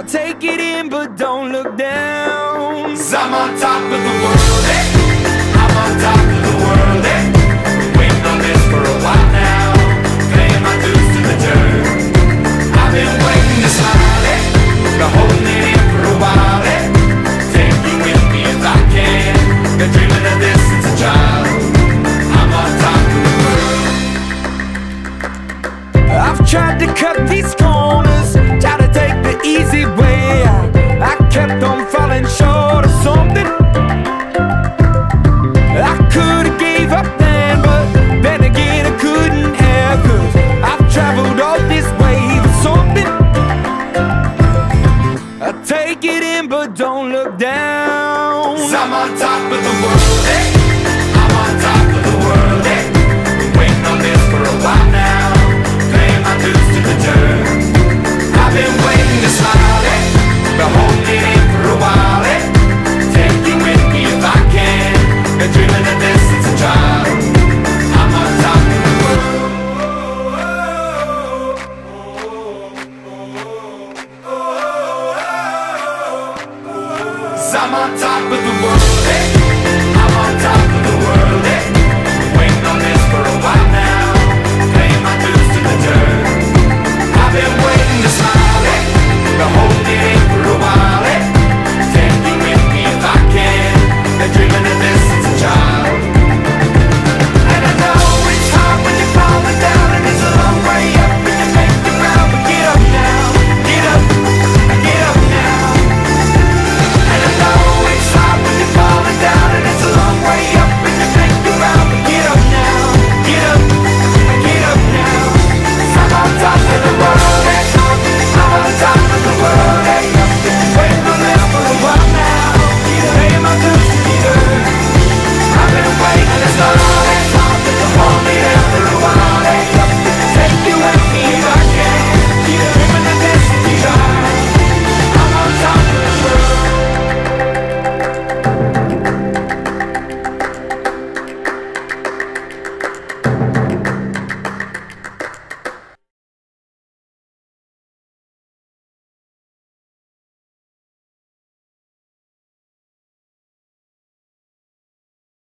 take it in, but don't look down. 'Cause I'm on top of the world, eh? I'm on top of the world, eh? Been waiting on this for a while now, paying my dues to the dirt. I've been waiting to smile, eh? Been holding it in for a while, eh? Take you with me if I can. Been dreaming of this since a child. I'm on top of the world. I've tried to cut these corners, tried to take the easy way. I kept on falling short of something. I could've gave up then, but then again I couldn't have, 'cause I've traveled all this way for something. I take it in, but don't look down. 'Cause I'm on top of the world, eh? I'm on top of the world, eh? Been waiting on this for a while now, paying my dues to the dirt. I've been waiting to smile, eh? Been holding it in for a while, eh? Take you with me if I can. Been dreaming of this since a child. I'm on top of the world. 'Cause I'm on top of the world, eh?